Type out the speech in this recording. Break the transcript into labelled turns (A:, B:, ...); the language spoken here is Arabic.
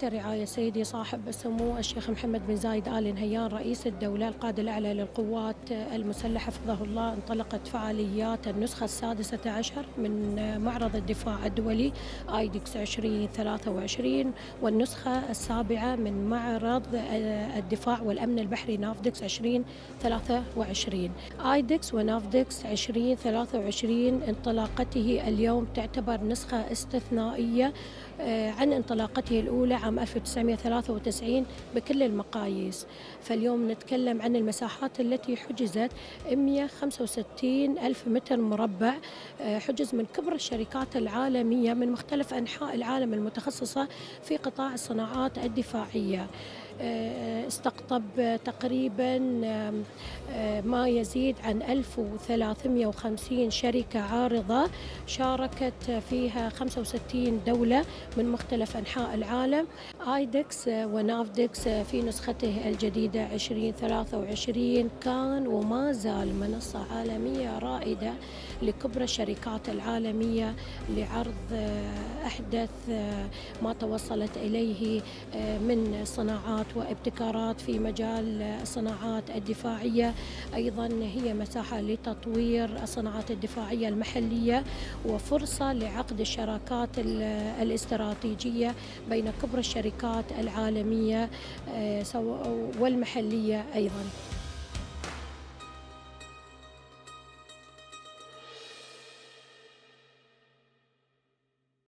A: تحت رعاية سيدي صاحب السمو الشيخ محمد بن زايد آل نهيان رئيس الدولة القائد الأعلى للقوات المسلحة حفظه الله، انطلقت فعاليات النسخة السادسة عشر من معرض الدفاع الدولي آيدكس 2023، والنسخة السابعة من معرض الدفاع والأمن البحري نافدكس 2023. آيدكس ونافدكس 2023 انطلاقته اليوم تعتبر نسخة استثنائية عن انطلاقته الأولى عام 1993 بكل المقاييس. فاليوم نتكلم عن المساحات التي حجزت 165 ألف متر مربع، حجز من كبرى الشركات العالمية من مختلف أنحاء العالم المتخصصة في قطاع الصناعات الدفاعية. استقطب تقريبا ما يزيد عن 1350 شركة عارضة، شاركت فيها 65 دولة من مختلف أنحاء العالم. آيدكس ونافدكس في نسخته الجديدة 2023 كان وما زال منصة عالمية رائدة لكبرى الشركات العالمية لعرض أحدث ما توصلت إليه من صناعات وابتكارات في مجال الصناعات الدفاعية. أيضا هي مساحة لتطوير الصناعات الدفاعية المحلية وفرصة لعقد الشراكات الاستراتيجية بين كبرى الشركات العالمية والمحلية أيضا.